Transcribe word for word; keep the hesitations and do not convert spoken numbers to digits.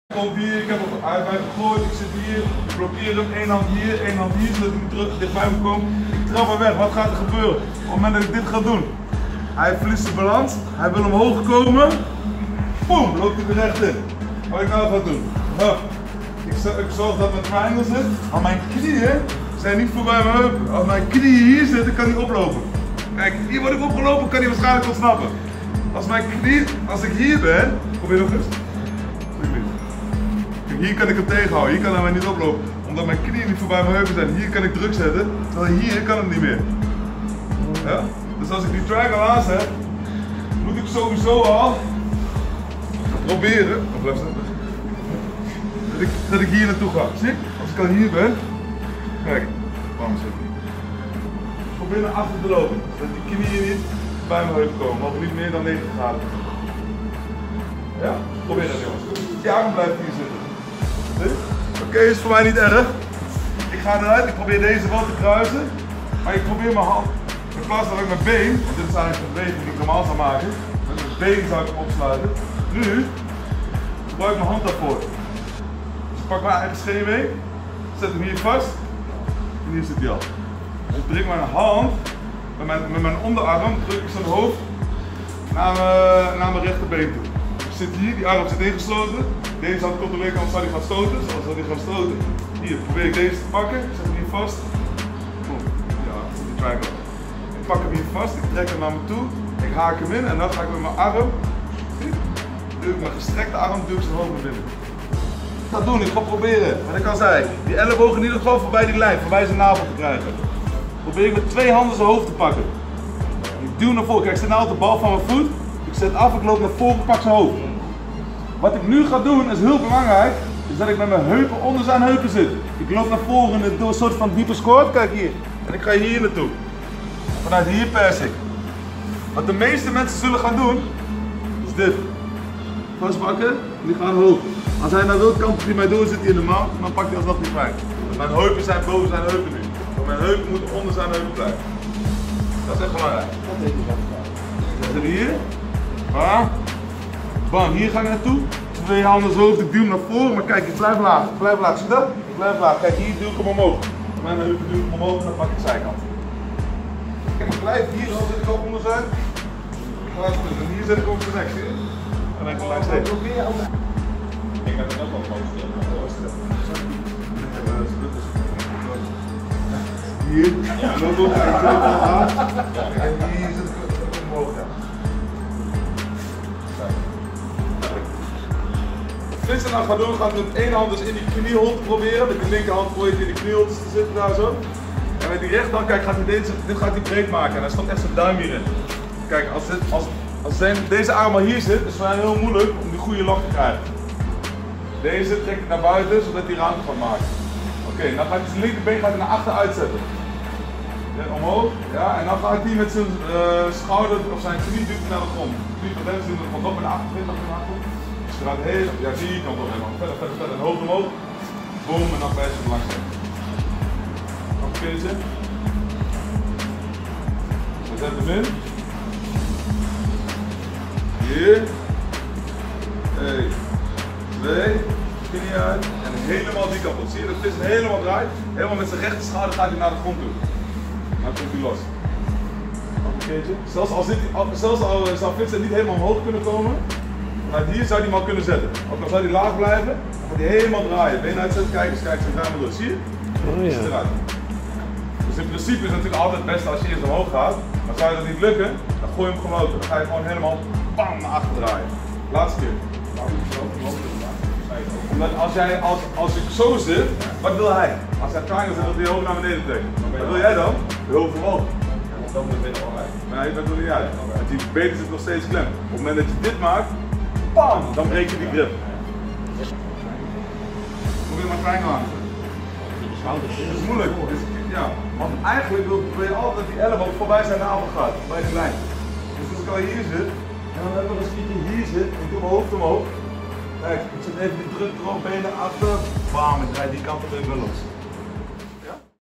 Komt hier, ik heb hem uit mij gegooid, ik zit hier, ik blokkeer hem, één hand hier, één hand hier, zodat hij terug dichtbij me komt. Ik trap hem weg, wat gaat er gebeuren? Op het moment dat ik dit ga doen, hij verliest de balans, hij wil omhoog komen, boem, loopt hij er recht in. Wat ik nou ga doen, hup. Ik, ik zorg dat mijn triangle zit, maar mijn knieën zijn niet voorbij mijn heupen. Als mijn knieën hier zitten, kan hij oplopen. Kijk, hier word ik opgelopen, kan hij waarschijnlijk ontsnappen. Als mijn knie, als ik hier ben, probeer nog eens. Hier kan ik hem tegenhouden, hier kan hij mij niet oplopen. Omdat mijn knieën niet voorbij mijn heupen zijn. Hier kan ik druk zetten, terwijl hier kan het niet meer. Ja? Dus als ik die triangle aanzet, moet ik sowieso al proberen dat ik, dat ik hier naartoe ga. Zie? Als ik al hier ben, kijk, waarom zit ik? Probeer naar achter te lopen, zodat die knieën niet bij mijn heup komen. Mogen niet meer dan negentig graden. Ja? Probeer dat jongens. Die arm blijft hier zitten. Oké, okay, is voor mij niet erg. Ik ga eruit, ik probeer deze wel te kruisen. Maar ik probeer mijn hand, in plaats van dat ik mijn been, want dit is eigenlijk een beweging die ik normaal zou maken. Met mijn been zou ik hem opsluiten. Nu gebruik ik mijn hand daarvoor. Dus ik pak mijn eigen scheenbeen, zet hem hier vast. En hier zit hij al. Ik druk mijn hand, met mijn, met mijn onderarm, druk ik zijn hoofd naar mijn, naar mijn rechterbeen toe. Ik zit hier, die arm zit ingesloten. Deze hand controleer ik, anders zal hij gaan stoten. Zoals zal hij gaan stoten. Hier probeer ik deze te pakken. Ik zet hem hier vast. Boom. Ja, die triangle. Ik pak hem hier vast, ik trek hem naar me toe. Ik haak hem in en dan ga ik met mijn arm. Zie? Duw ik mijn gestrekte arm, duw ik zijn hoofd naar binnen. Ik ga het doen, ik ga proberen. Wat ik al zei, die elleboog in ieder geval voorbij die lijn, voorbij zijn navel te krijgen. Probeer ik met twee handen zijn hoofd te pakken. Ik duw naar voren. Kijk, ik zit nou op de bal van mijn voet. Ik zet af, ik loop naar voren, ik pak zijn hoofd. Wat ik nu ga doen is heel belangrijk, is dat ik met mijn heupen onder zijn heupen zit. Ik loop naar voren door een soort van diepe squat, kijk hier. En ik ga hier naartoe. Vanuit hier pers ik. Wat de meeste mensen zullen gaan doen, is dit. Vastpakken en die gaan hoog. Als hij naar wil kant hij mij door zit in de mount, dan pakt hij alsnog niet fijn. Mijn heupen zijn boven zijn heupen nu. Want mijn heupen moeten onder zijn heupen blijven. Dat is echt belangrijk. Zet hem hier. Ja. Bam, hier ga ik naartoe. Twee handen zo, ik duw naar voren, maar kijk, ik blijf laag. Ik blijf laag, zie je dat? Ik blijf laag. Kijk, hier duw ik hem omhoog. Met mijn heupen duw ik hem omhoog en dan pak ik de zijkant. Kijk, ik blijf hier, zo zit ik ook onder zijn. En hier zit ik op zijn nek, zie je? En dan gelijk steeds. Ik heb het ook wel omhoog stil. Hier, en dan doe ik het aan. En hier zit ik omhoog. Wat Vincent nou gaat doen, gaat met één hand dus in die knieholte proberen. Met die linkerhand probeert hij in de knieholte te zitten daar zo. En met die rechterhand, kijk, gaat hij deze, dit gaat hij breed maken. En hij stopt echt zijn duim hierin. Kijk, als, dit, als, als zijn, deze arm al hier zit, is het voor hem heel moeilijk om die goede lock te krijgen. Deze trekt hij naar buiten, zodat hij ruimte gaat maken. Oké, okay, dan gaat hij zijn linkerbeen gaat hij naar achter uitzetten. Ja, omhoog, ja, en dan gaat hij met zijn uh, schouder of zijn knie duwt naar de grond. Knie van deze duwt naar de grond op en achtentwintig naar de grond. Dus je gaat heel, ja, die kant op helemaal. Verder, verder, verder, en hoog omhoog. Boom, en dan bij je langzaam. Nog een keertje. We zetten hem in. Hier. één, twee, knie uit. En helemaal die kant op. Zie je dat Vincent helemaal draait? Helemaal met zijn rechter schouder gaat hij naar de grond toe. Dan komt hij los. Nog een keertje. Zelfs al, zit hij, zelfs al zou Vincent niet helemaal omhoog kunnen komen, vanuit hier zou hij hem al kunnen zetten. Ook al zou hij laag blijven, dan gaat hij helemaal draaien. Been uitzetten, kijk eens, kijk eens, en draai maar door. Zie je? Oh ja. Eruit. Dus in principe is het natuurlijk altijd het beste als je eerst omhoog gaat. Maar zou je dat niet lukken, dan gooi je hem gewoon open. Dan ga je gewoon helemaal bam naar achter draaien. Laatste keer. Omdat als, jij, als, als ik zo zit, wat wil hij? Als hij triangle zit, wil hij hoog naar beneden trekken. Wat wil jij dan? Heel omhoog. Dat moet binnen omhoog. Nee, dat doe je niet uit. Want die benen zit nog steeds klem. Op het moment dat je dit maakt, bam, dan breek je die grip. Moet je maar triangle aan. Dat is moeilijk. Dus, ja. Want eigenlijk wil je altijd dat die elleboog voorbij zijn navel gaat, bij die lijn. Dus als ik al hier zit, en dan heb ik als ik hier zit, en ik doe mijn hoofd omhoog. Kijk, ik zet even die druk erop, benen achter, bam, ik draai die kant op en weer los.